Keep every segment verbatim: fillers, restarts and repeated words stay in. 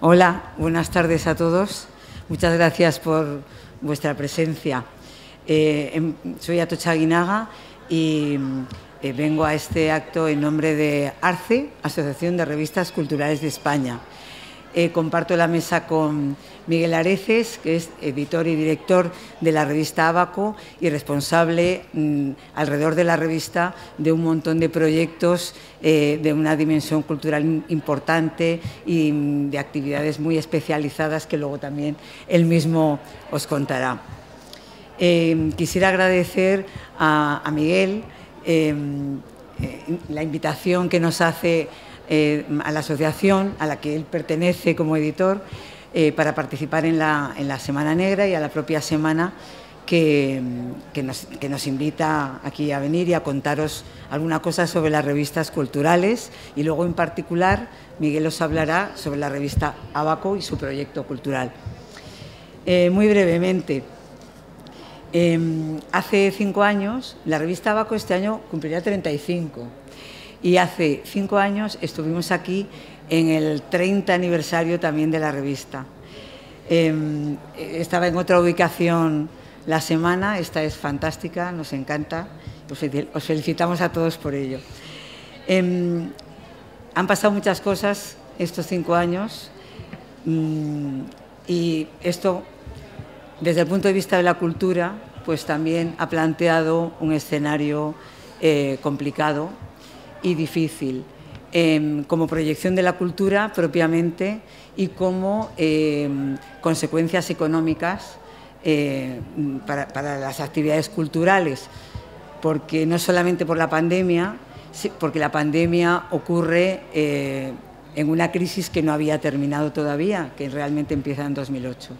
Hola, buenas tardes a todos. Muchas gracias por vuestra presencia. Eh, soy Atocha Aguinaga y eh, vengo a este acto en nombre de ARCE, Asociación de Revistas Culturales de España. Eh, comparto la mesa con Miguel Areces, que es editor y director de la revista Abaco y responsable mmm, alrededor de la revista de un montón de proyectos eh, de una dimensión cultural importante y mmm, de actividades muy especializadas que luego también él mismo os contará. Eh, quisiera agradecer a, a Miguel eh, eh, la invitación que nos hace Eh, a la asociación a la que él pertenece como editor eh, para participar en la, en la Semana Negra y a la propia semana que, que, nos, que nos invita aquí a venir y a contaros alguna cosa sobre las revistas culturales, y luego en particular Miguel os hablará sobre la revista Abaco y su proyecto cultural. Eh, muy brevemente, eh, hace cinco años, la revista Abaco este año cumpliría treinta y cinco. Y hace cinco años estuvimos aquí en el treinta aniversario también de la revista. Eh, estaba en otra ubicación la semana, esta es fantástica, nos encanta, os felicitamos a todos por ello. Eh, han pasado muchas cosas estos cinco años y esto, desde el punto de vista de la cultura, pues también ha planteado un escenario eh, complicado y difícil, eh, como proyección de la cultura propiamente y como eh, consecuencias económicas eh, para, para las actividades culturales, porque no solamente por la pandemia, porque la pandemia ocurre eh, en una crisis que no había terminado todavía, que realmente empieza en dos mil ocho.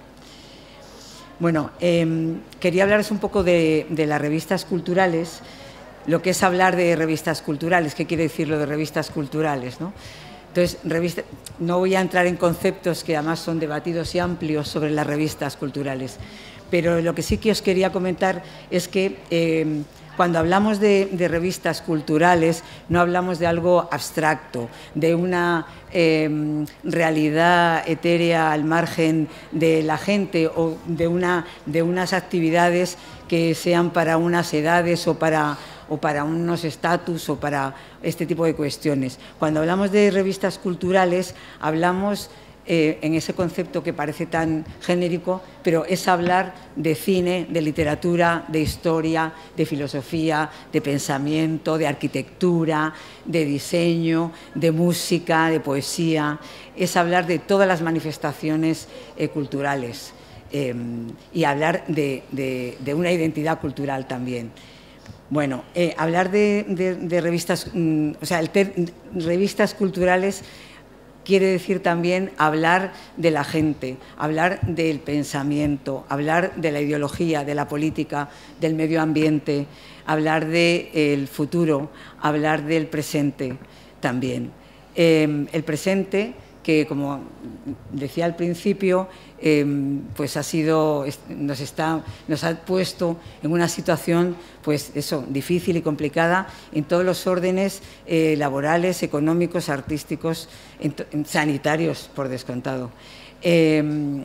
Bueno, eh, quería hablaros un poco de, de las revistas culturales. Lo que es hablar de revistas culturales, ¿qué quiere decir lo de revistas culturales, ¿no? Entonces, revista, no voy a entrar en conceptos que además son debatidos y amplios sobre las revistas culturales, pero lo que sí que os quería comentar es que eh, cuando hablamos de, de revistas culturales no hablamos de algo abstracto, de una eh, realidad etérea al margen de la gente o de, una, de unas actividades que sean para unas edades o para o para unos estatus o para este tipo de cuestiones. Cuando hablamos de revistas culturales, hablamos eh, en ese concepto que parece tan genérico, pero es hablar de cine, de literatura, de historia, de filosofía, de pensamiento, de arquitectura, de diseño, de música, de poesía. Es hablar de todas las manifestaciones eh, culturales eh, y hablar de, de, de una identidad cultural también. Bueno, eh, hablar de, de, de revistas, mmm, o sea, el ter, revistas culturales quiere decir también hablar de la gente, hablar del pensamiento, hablar de la ideología, de la política, del medio ambiente, hablar del futuro, hablar del presente también. Eh, el presente, que como decía al principio, eh, pues ha sido, nos, está, nos ha puesto en una situación pues eso, difícil y complicada en todos los órdenes eh, laborales, económicos, artísticos, en, en sanitarios, por descontado. Eh,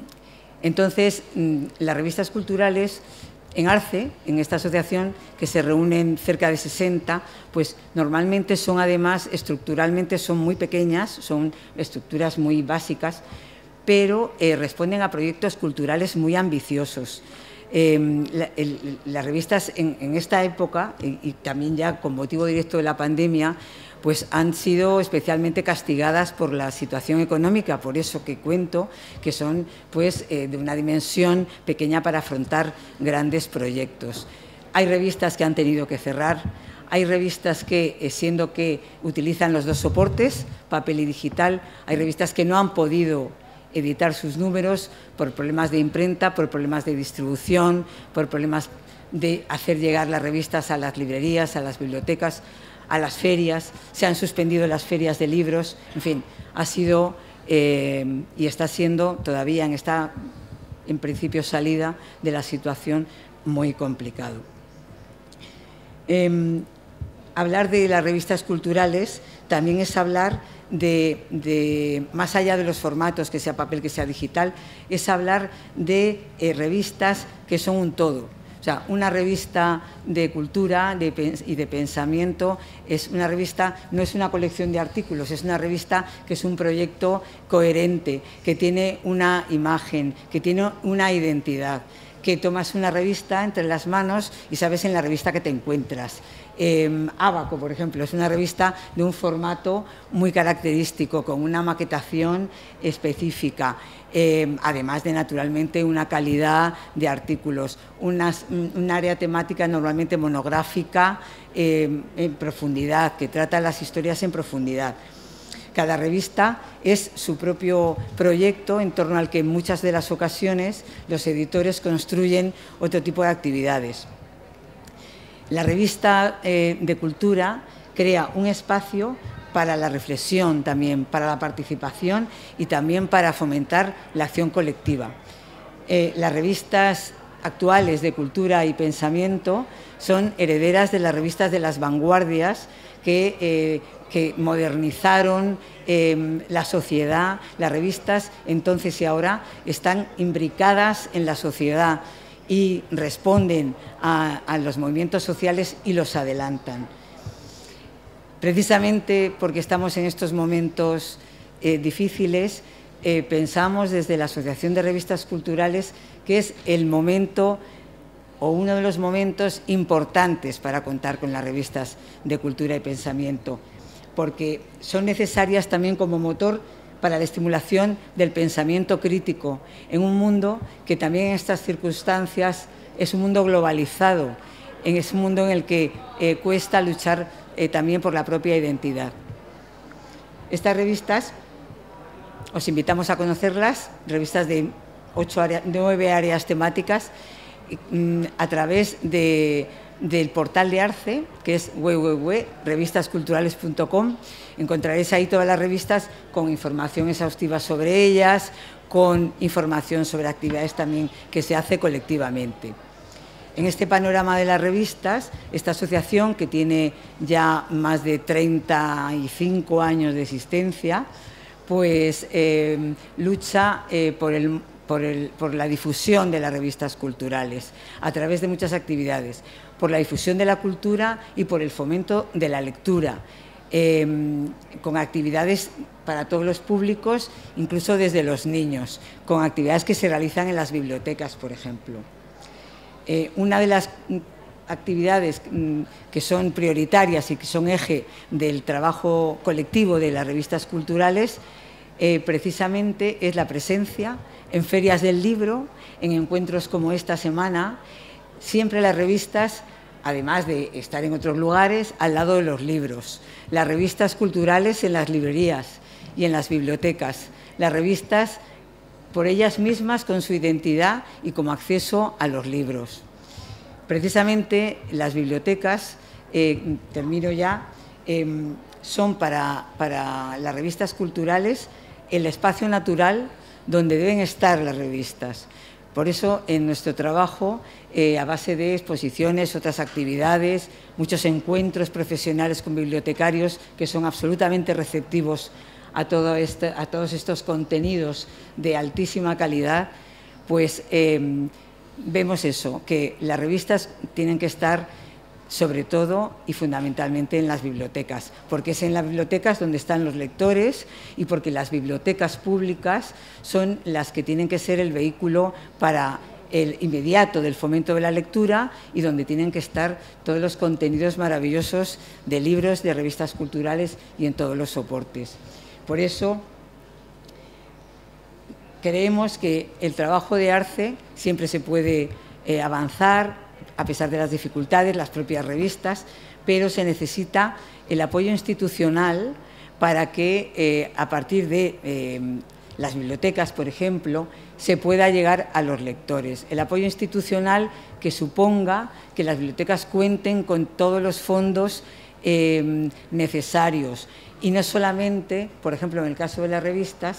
entonces, las revistas culturales en ARCE, en esta asociación, que se reúnen cerca de sesenta, pues normalmente son además, estructuralmente son muy pequeñas, son estructuras muy básicas, pero eh, responden a proyectos culturales muy ambiciosos. Eh, la, el, las revistas en, en esta época, y, y también ya con motivo directo de la pandemia, pues han sido especialmente castigadas por la situación económica, por eso que cuento que son pues, eh, de una dimensión pequeña para afrontar grandes proyectos. Hay revistas que han tenido que cerrar, hay revistas que, eh, siendo que utilizan los dos soportes, papel y digital, hay revistas que no han podido editar sus números por problemas de imprenta, por problemas de distribución, por problemas de hacer llegar las revistas a las librerías, a las bibliotecas, a las ferias, se han suspendido las ferias de libros, en fin, ha sido eh, y está siendo todavía en esta, en principio, salida de la situación muy complicado. Eh, hablar de las revistas culturales también es hablar de, de, más allá de los formatos, que sea papel, que sea digital, es hablar de eh, revistas que son un todo. O sea, una revista de cultura de, y de pensamiento es una revista, no es una colección de artículos, es una revista que es un proyecto coherente, que tiene una imagen, que tiene una identidad, que tomas una revista entre las manos y sabes en la revista que te encuentras. Eh, Ábaco, por ejemplo, es una revista de un formato muy característico, con una maquetación específica, eh, además de, naturalmente, una calidad de artículos, unas, un área temática normalmente monográfica eh, en profundidad, que trata las historias en profundidad. Cada revista es su propio proyecto en torno al que en muchas de las ocasiones los editores construyen otro tipo de actividades. La revista eh, de cultura crea un espacio para la reflexión también, para la participación y también para fomentar la acción colectiva. Eh, las revistas actuales de cultura y pensamiento son herederas de las revistas de las vanguardias que, eh, que modernizaron eh, la sociedad. Las revistas entonces y ahora están imbricadas en la sociedad y responden a, a los movimientos sociales y los adelantan. Precisamente porque estamos en estos momentos eh, difíciles, eh, pensamos desde la Asociación de Revistas Culturales que es el momento o uno de los momentos importantes para contar con las revistas de cultura y pensamiento, porque son necesarias también como motor para la estimulación del pensamiento crítico en un mundo que también en estas circunstancias es un mundo globalizado, en ese mundo en el que eh, cuesta luchar eh, también por la propia identidad. Estas revistas, os invitamos a conocerlas, revistas de ocho áreas, nueve áreas temáticas, a través de, del portal de ARCE, que es w w w punto revistas culturales punto com. Encontraréis ahí todas las revistas con información exhaustiva sobre ellas, con información sobre actividades también que se hace colectivamente. En este panorama de las revistas, esta asociación, que tiene ya más de treinta y cinco años de existencia, pues eh, lucha eh, por el Por, el, por la difusión de las revistas culturales a través de muchas actividades, por la difusión de la cultura y por el fomento de la lectura, eh, con actividades para todos los públicos, incluso desde los niños, con actividades que se realizan en las bibliotecas, por ejemplo. Eh, una de las actividades que son prioritarias y que son eje del trabajo colectivo de las revistas culturales eh, precisamente es la presencia en ferias del libro, en encuentros como esta semana. Siempre las revistas, además de estar en otros lugares, al lado de los libros. Las revistas culturales en las librerías y en las bibliotecas. Las revistas por ellas mismas, con su identidad y como acceso a los libros. Precisamente las bibliotecas, eh, termino ya, eh, son para, para las revistas culturales el espacio natural donde deben estar las revistas. Por eso, en nuestro trabajo, eh, a base de exposiciones, otras actividades, muchos encuentros profesionales con bibliotecarios que son absolutamente receptivos a, todo este, a todos estos contenidos de altísima calidad, pues eh, vemos eso, que las revistas tienen que estar sobre todo y fundamentalmente en las bibliotecas, porque es en las bibliotecas donde están los lectores y porque las bibliotecas públicas son las que tienen que ser el vehículo para el inmediato del fomento de la lectura y donde tienen que estar todos los contenidos maravillosos de libros, de revistas culturales y en todos los soportes. Por eso creemos que el trabajo de ARCE siempre se puede eh, avanzar, a pesar de las dificultades, las propias revistas, pero se necesita el apoyo institucional para que eh, a partir de eh, las bibliotecas, por ejemplo, se pueda llegar a los lectores. El apoyo institucional que suponga que las bibliotecas cuenten con todos los fondos eh, necesarios y no solamente, por ejemplo, en el caso de las revistas,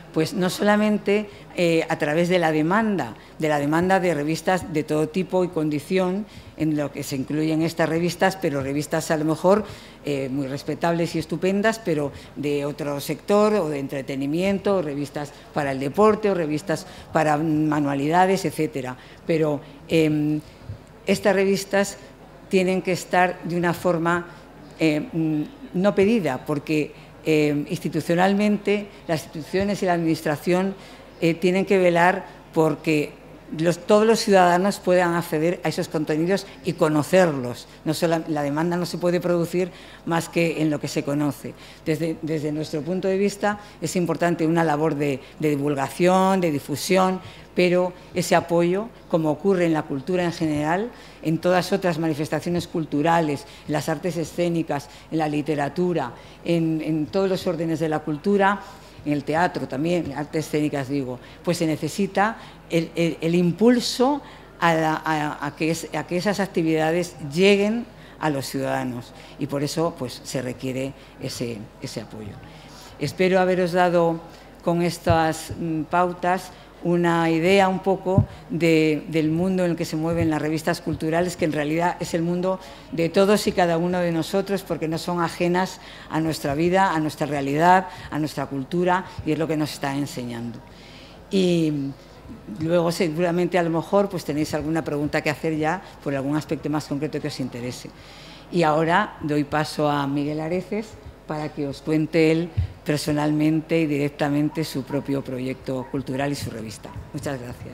Pues no solamente eh, a través de la demanda, de la demanda de revistas de todo tipo y condición, en lo que se incluyen estas revistas, pero revistas a lo mejor eh, muy respetables y estupendas, pero de otro sector o de entretenimiento, o revistas para el deporte o revistas para manualidades, etcétera. Pero eh, estas revistas tienen que estar de una forma eh, no pedida, porque Eh, institucionalmente las instituciones y la administración eh, tienen que velar porque los, todos los ciudadanos puedan acceder a esos contenidos y conocerlos. No solo, la demanda no se puede producir más que en lo que se conoce. Desde, desde nuestro punto de vista es importante una labor de, de divulgación, de difusión, pero ese apoyo, como ocurre en la cultura en general, en todas otras manifestaciones culturales, en las artes escénicas, en la literatura, en, en todos los órdenes de la cultura, en el teatro también, artes escénicas digo, pues se necesita el, el, el impulso a, la, a, a, que es, a que esas actividades lleguen a los ciudadanos y por eso pues, se requiere ese, ese apoyo. Espero haberos dado con estas mm, pautas una idea un poco de, del mundo en el que se mueven las revistas culturales, que en realidad es el mundo de todos y cada uno de nosotros, porque no son ajenas a nuestra vida, a nuestra realidad, a nuestra cultura, y es lo que nos está enseñando. Y luego, seguramente, a lo mejor, pues tenéis alguna pregunta que hacer ya por algún aspecto más concreto que os interese. Y ahora doy paso a Miguel Areces, para que os cuente él personalmente y directamente su propio proyecto cultural y su revista. Muchas gracias.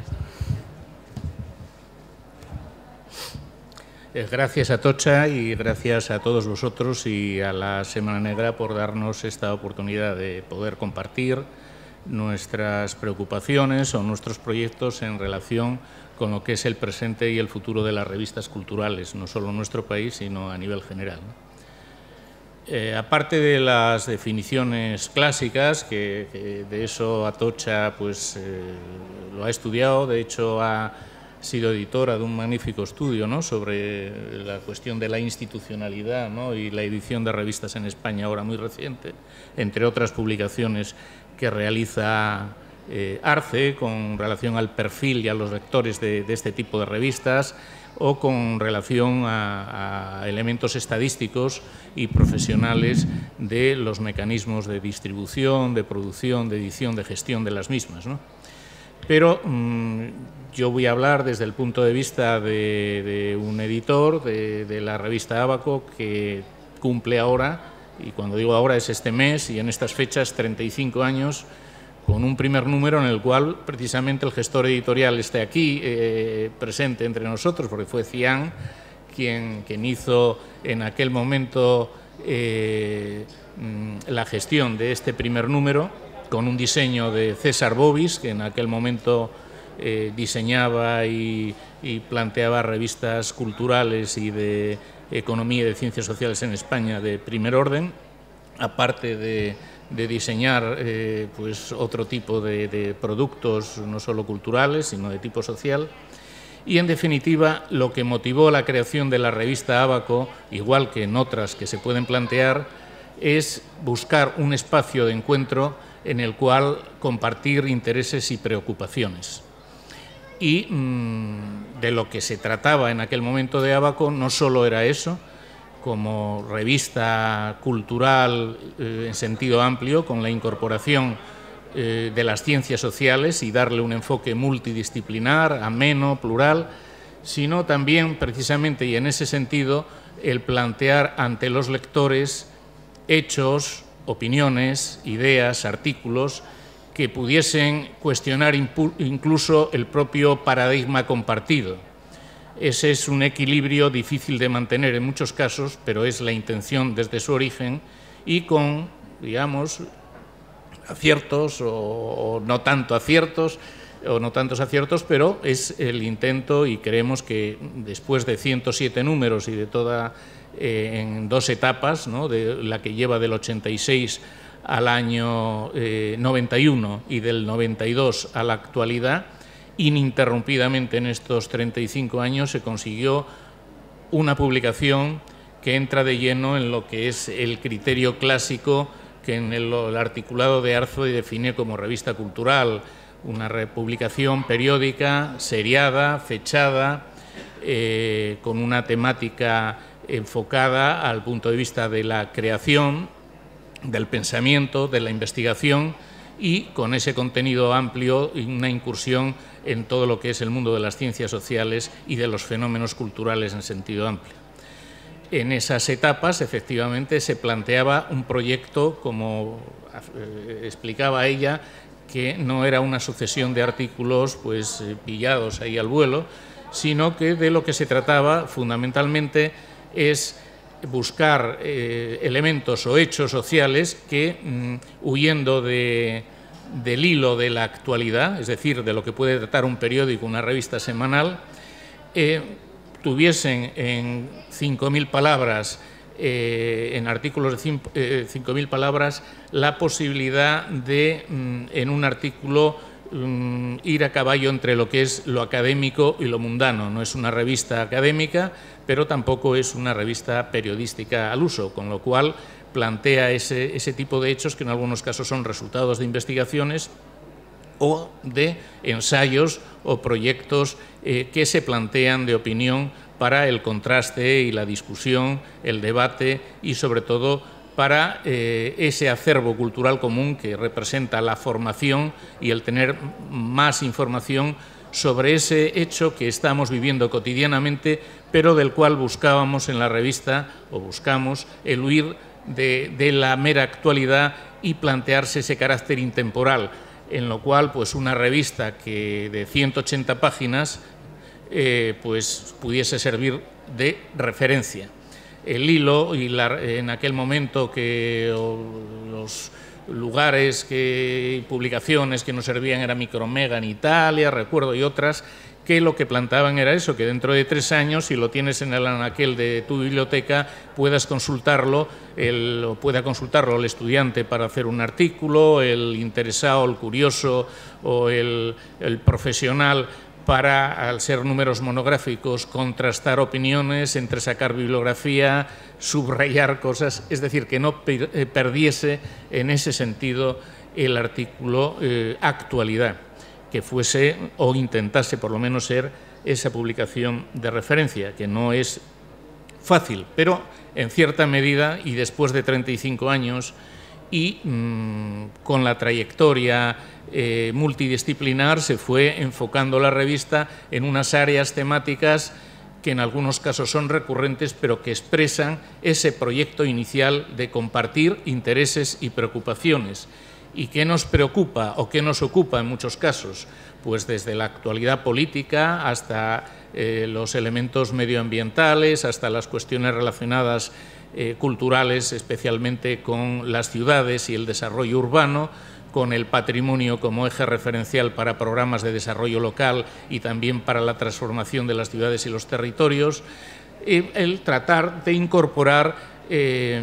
Gracias a Tocha y gracias a todos vosotros y a la Semana Negra por darnos esta oportunidad de poder compartir nuestras preocupaciones o nuestros proyectos en relación con lo que es el presente y el futuro de las revistas culturales, no solo en nuestro país, sino a nivel general. Eh, aparte de las definiciones clásicas, que, que de eso Atocha pues, eh, lo ha estudiado, de hecho ha sido editora de un magnífico estudio, ¿no?, sobre la cuestión de la institucionalidad, ¿no?, y la edición de revistas en España, ahora muy reciente, entre otras publicaciones que realiza eh, ARCE con relación al perfil y a los lectores de, de este tipo de revistas, o con relación a, a elementos estadísticos y profesionales de los mecanismos de distribución, de producción, de edición, de gestión de las mismas, ¿no? Pero mmm, yo voy a hablar desde el punto de vista de, de un editor de, de la revista Ábaco que cumple ahora, y cuando digo ahora es este mes y en estas fechas, treinta y cinco años, con un primer número en el cual precisamente el gestor editorial esté aquí eh, presente entre nosotros, porque fue Cian quien, quien hizo en aquel momento eh, la gestión de este primer número, con un diseño de César Bobis, que en aquel momento eh, diseñaba y, y planteaba revistas culturales y de economía y de ciencias sociales en España de primer orden, aparte de de diseñar eh, pues otro tipo de, de productos, no solo culturales, sino de tipo social. Y, en definitiva, lo que motivó la creación de la revista Ábaco, igual que en otras que se pueden plantear, es buscar un espacio de encuentro en el cual compartir intereses y preocupaciones. Y mmm, de lo que se trataba en aquel momento de Ábaco no solo era eso, como revista cultural eh, en sentido amplio, con la incorporación eh, de las ciencias sociales y darle un enfoque multidisciplinar, ameno, plural, sino también, precisamente, y en ese sentido, el plantear ante los lectores hechos, opiniones, ideas, artículos que pudiesen cuestionar incluso el propio paradigma compartido. Ese es un equilibrio difícil de mantener en muchos casos, pero es la intención desde su origen y con, digamos, aciertos o, o no tanto aciertos o no tantos aciertos, pero es el intento y creemos que después de ciento siete números y de toda, eh, en dos etapas, ¿no?, de la que lleva del ochenta y seis al año eh, noventa y uno y del noventa y dos a la actualidad, ininterrumpidamente en estos treinta y cinco años se consiguió una publicación que entra de lleno en lo que es el criterio clásico que en el, el articulado de Arzo define como revista cultural, una publicación periódica, seriada, fechada, eh, con una temática enfocada al punto de vista de la creación, del pensamiento, de la investigación y con ese contenido amplio y una incursión en todo lo que es el mundo de las ciencias sociales y de los fenómenos culturales en sentido amplio. En esas etapas, efectivamente, se planteaba un proyecto, como eh, explicaba ella, que no era una sucesión de artículos pues, eh, pillados ahí al vuelo, sino que de lo que se trataba fundamentalmente es buscar eh, elementos o hechos sociales que, mm, huyendo de, del hilo de la actualidad, es decir, de lo que puede tratar un periódico, una revista semanal, eh, tuviesen en cinco mil palabras, eh, en artículos de cinco mil palabras, la posibilidad de, mm, en un artículo, mm, ir a caballo entre lo que es lo académico y lo mundano. No es una revista académica, pero tampoco es una revista periodística al uso, con lo cual plantea ese, ese tipo de hechos que en algunos casos son resultados de investigaciones o de ensayos o proyectos eh, que se plantean de opinión para el contraste y la discusión, el debate y, sobre todo, para eh, ese acervo cultural común que representa la formación y el tener más información sobre ese hecho que estamos viviendo cotidianamente, pero del cual buscábamos en la revista, o buscamos, el huir de, de la mera actualidad y plantearse ese carácter intemporal, en lo cual pues una revista que de ciento ochenta páginas eh, pues pudiese servir de referencia. El hilo y la, en aquel momento que o, los lugares que, publicaciones que nos servían era Micromega en Italia, recuerdo, y otras, que lo que planteaban era eso, que dentro de tres años, si lo tienes en el anaquel de tu biblioteca, puedas consultarlo, el, o pueda consultarlo el estudiante para hacer un artículo, el interesado, el curioso o el, el profesional para, al ser números monográficos, contrastar opiniones, entresacar bibliografía, subrayar cosas, es decir, que no perdiese en ese sentido el artículo eh, actualidad, que fuese o intentase por lo menos ser esa publicación de referencia, que no es fácil, pero en cierta medida y después de treinta y cinco años y mmm, con la trayectoria eh, multidisciplinar se fue enfocando la revista en unas áreas temáticas que en algunos casos son recurrentes, pero que expresan ese proyecto inicial de compartir intereses y preocupaciones. ¿Y qué nos preocupa o qué nos ocupa en muchos casos? Pues desde la actualidad política hasta eh, los elementos medioambientales, hasta las cuestiones relacionadas eh, culturales, especialmente con las ciudades y el desarrollo urbano, con el patrimonio como eje referencial para programas de desarrollo local y también para la transformación de las ciudades y los territorios, eh, el tratar de incorporar eh,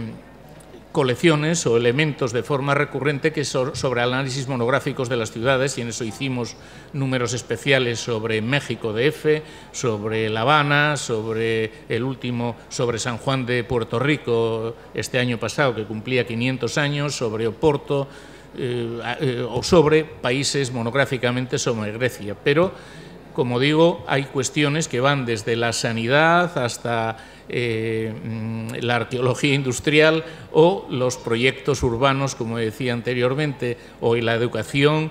colecciones o elementos de forma recurrente que so, sobre análisis monográficos de las ciudades, y en eso hicimos números especiales sobre México D F, sobre La Habana, sobre el último, sobre San Juan de Puerto Rico este año pasado, que cumplía quinientos años, sobre Oporto, eh, eh, o sobre países monográficamente sobre Grecia. Pero, como digo, hay cuestiones que van desde la sanidad hasta eh, la arqueología industrial o los proyectos urbanos, como decía anteriormente, o la educación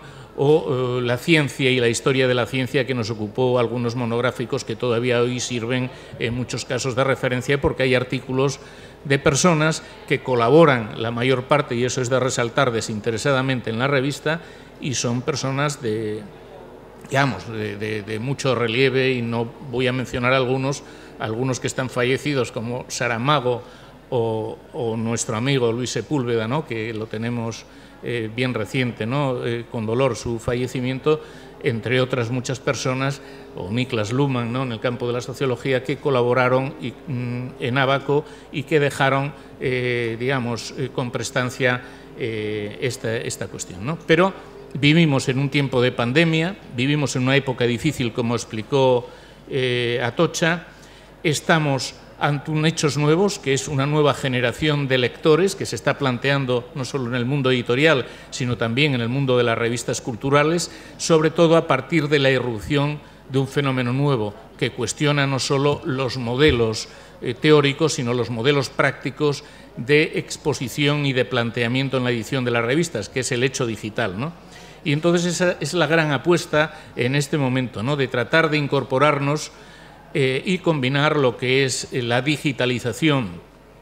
o eh, la ciencia y la historia de la ciencia, que nos ocupó algunos monográficos que todavía hoy sirven en muchos casos de referencia, porque hay artículos de personas que colaboran la mayor parte, y eso es de resaltar, desinteresadamente en la revista, y son personas de... digamos, de, de, de mucho relieve, y no voy a mencionar algunos, algunos que están fallecidos, como Saramago o, o nuestro amigo Luis Sepúlveda, ¿no?, que lo tenemos eh, bien reciente, ¿no?, eh, con dolor su fallecimiento, entre otras muchas personas, o Niklas Luhmann, ¿no?, en el campo de la sociología, que colaboraron y, mm, en Abaco y que dejaron, eh, digamos, eh, con prestancia eh, esta, esta cuestión, ¿no? Pero vivimos en un tiempo de pandemia, vivimos en una época difícil, como explicó eh, Atocha, estamos ante un hechos nuevos, que es una nueva generación de lectores que se está planteando no solo en el mundo editorial, sino también en el mundo de las revistas culturales, sobre todo a partir de la irrupción de un fenómeno nuevo que cuestiona no solo los modelos eh, teóricos, sino los modelos prácticos de exposición y de planteamiento en la edición de las revistas, que es el hecho digital, ¿no? Y entonces esa es la gran apuesta en este momento, ¿no?, de tratar de incorporarnos Eh, y combinar lo que es la digitalización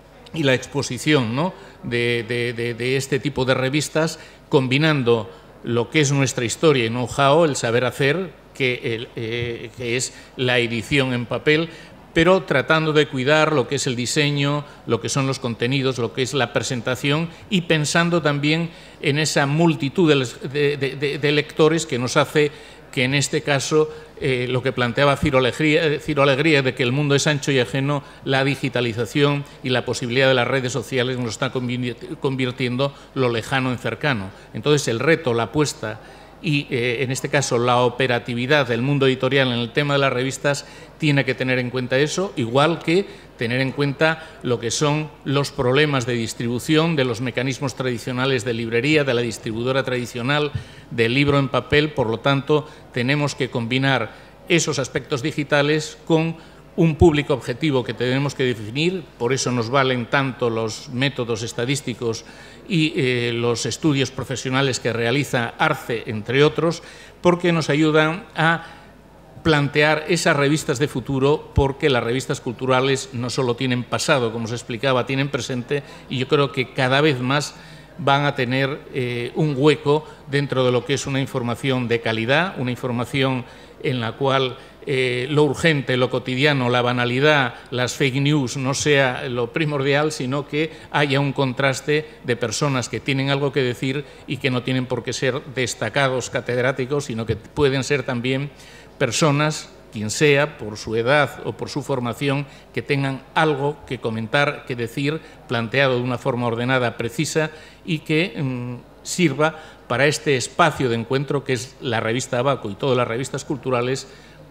y la exposición, ¿no?, de, de, de, de este tipo de revistas, combinando lo que es nuestra historia y know-how, el saber hacer, que, el, eh, que es la edición en papel, pero tratando de cuidar lo que es el diseño, lo que son los contenidos, lo que es la presentación, y pensando también en esa multitud de, de, de, de lectores que nos hace que en este caso eh, lo que planteaba Ciro Alegría, Ciro Alegría, de que el mundo es ancho y ajeno, la digitalización y la posibilidad de las redes sociales nos está convirtiendo lo lejano en cercano. Entonces el reto, la apuesta y eh, en este caso la operatividad del mundo editorial en el tema de las revistas tiene que tener en cuenta eso, igual que tener en cuenta lo que son los problemas de distribución de los mecanismos tradicionales de librería, de la distribuidora tradicional, del libro en papel. Por lo tanto, tenemos que combinar esos aspectos digitales con un público objetivo que tenemos que definir. Por eso nos valen tanto los métodos estadísticos y eh, los estudios profesionales que realiza ARCE, entre otros, porque nos ayudan a plantear esas revistas de futuro, porque las revistas culturales no solo tienen pasado, como se explicaba, tienen presente, y yo creo que cada vez más van a tener eh, un hueco dentro de lo que es una información de calidad, una información en la cual eh, lo urgente, lo cotidiano, la banalidad, las fake news no sea lo primordial, sino que haya un contraste de personas que tienen algo que decir y que no tienen por qué ser destacados catedráticos, sino que pueden ser también personas, quien sea, por su edad o por su formación, que tengan algo que comentar, que decir, planteado de una forma ordenada, precisa, y que mmm, sirva para este espacio de encuentro que es la revista Abaco y todas las revistas culturales,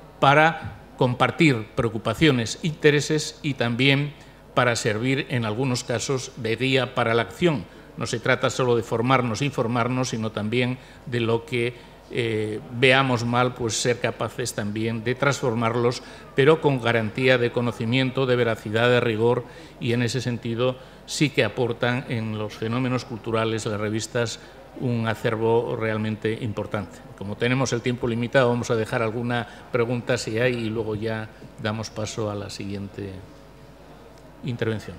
para compartir preocupaciones, intereses y también para servir en algunos casos de guía para la acción. No se trata solo de formarnos, informarnos, sino también de lo que Eh, veamos mal, pues ser capaces también de transformarlos, pero con garantía de conocimiento, de veracidad, de rigor, y en ese sentido sí que aportan en los fenómenos culturales las revistas un acervo realmente importante. Como tenemos el tiempo limitado, vamos a dejar alguna pregunta si hay y luego ya damos paso a la siguiente intervención.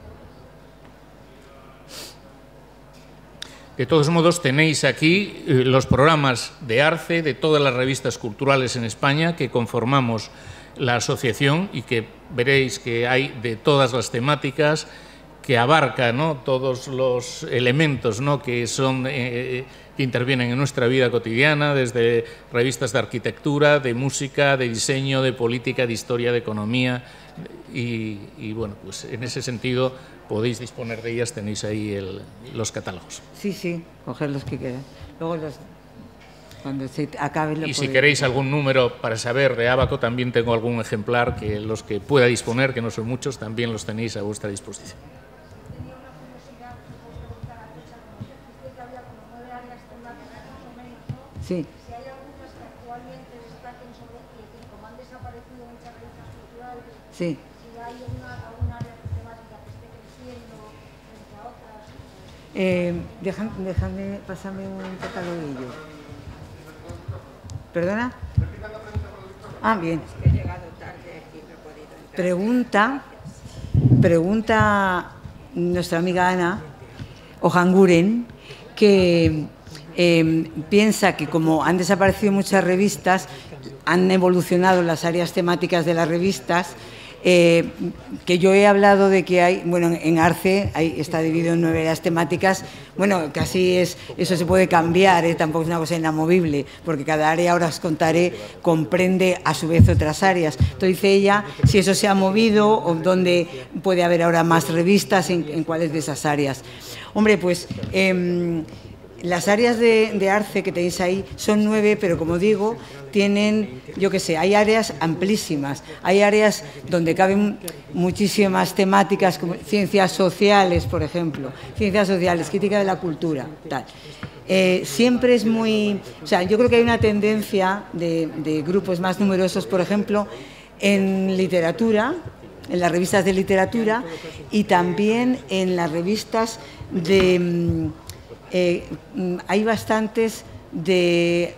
De todos modos, tenéis aquí eh, los programas de ARCE, de todas las revistas culturales en España que conformamos la asociación, y que veréis que hay de todas las temáticas, que abarca, ¿no?, todos los elementos, ¿no?, que son eh, que intervienen en nuestra vida cotidiana, desde revistas de arquitectura, de música, de diseño, de política, de historia, de economía, y, y bueno, pues en ese sentido podéis disponer de ellas, tenéis ahí el, los catálogos. Sí, sí, coger los que quedan. Luego los, cuando se acabe lo Y si queréis algún número para saber de Abaco, también tengo algún ejemplar que los que pueda disponer, que no son muchos, también los tenéis a vuestra disposición. Sí. Si hay algunas que actualmente destaquen sobre que como han desaparecido muchas revistas culturales, sí. si hay una, alguna área temática que esté creciendo frente a otras. Eh, dejan, déjame, pásame un cataloguillo. ¿Perdona? Ah, bien. Es que he llegado tarde y no he podido entrar. Pregunta, pregunta nuestra amiga Ana Ojanguren, que Eh, piensa que como han desaparecido muchas revistas, han evolucionado las áreas temáticas de las revistas, eh, que yo he hablado de que hay, bueno, en ARCE hay, está dividido en nueve áreas temáticas, bueno, casi es, eso se puede cambiar, eh, tampoco es una cosa inamovible, porque cada área, ahora os contaré, comprende a su vez otras áreas. Entonces dice ella si eso se ha movido o dónde puede haber ahora más revistas, en, en cuáles de esas áreas. Hombre, pues... Eh, las áreas de, de ARCE que tenéis ahí son nueve, pero como digo, tienen, yo qué sé, hay áreas amplísimas, hay áreas donde caben muchísimas temáticas, como ciencias sociales, por ejemplo, ciencias sociales, crítica de la cultura, tal. Eh, siempre es muy... O sea, yo creo que hay una tendencia de, de grupos más numerosos, por ejemplo, en literatura, en las revistas de literatura y también en las revistas de... Eh, hay bastantes de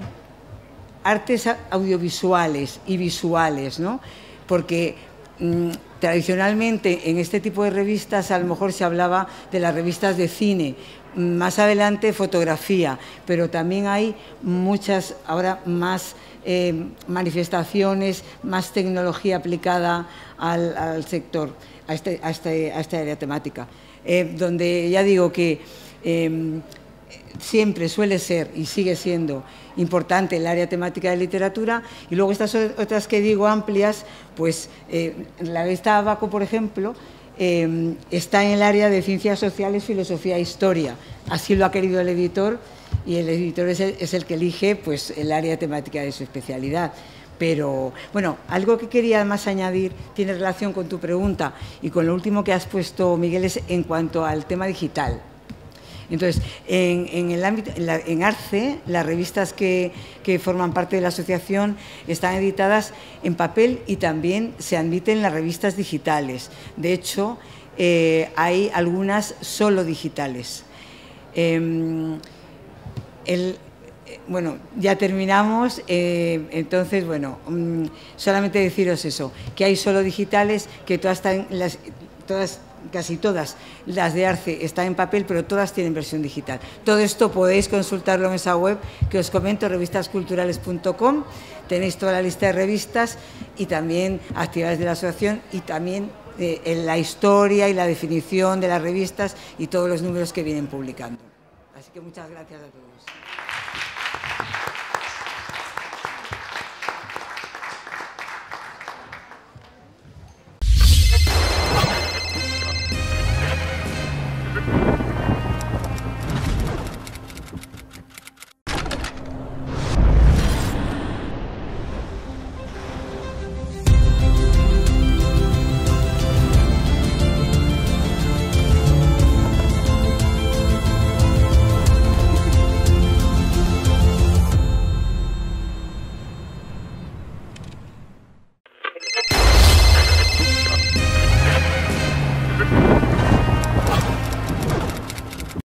artes audiovisuales y visuales, ¿no? Porque mm, tradicionalmente en este tipo de revistas a lo mejor se hablaba de las revistas de cine, más adelante fotografía, pero también hay muchas, ahora más eh, manifestaciones, más tecnología aplicada al, al sector, a, este, a, este, a esta área temática, eh, donde ya digo que eh, siempre suele ser y sigue siendo importante el área temática de literatura, y luego estas otras que digo amplias, pues eh, la revista Abaco, por ejemplo, eh, está en el área de ciencias sociales, filosofía e historia. Así lo ha querido el editor, y el editor es el, es el que elige pues, el área temática de su especialidad. Pero, bueno, algo que quería además añadir tiene relación con tu pregunta y con lo último que has puesto, Miguel, es en cuanto al tema digital. Entonces, en, en, el ámbito, en, la, en ARCE, las revistas que, que forman parte de la asociación están editadas en papel y también se admiten las revistas digitales. De hecho, eh, hay algunas solo digitales. Eh, el, bueno, ya terminamos. Eh, entonces, bueno, um, solamente deciros eso, que hay solo digitales, que todas están las... Todas, casi todas las de ARCE están en papel, pero todas tienen versión digital. Todo esto podéis consultarlo en esa web que os comento, revistas culturales punto com. Tenéis toda la lista de revistas y también actividades de la asociación y también eh, en la historia y la definición de las revistas y todos los números que vienen publicando. Así que muchas gracias a todos.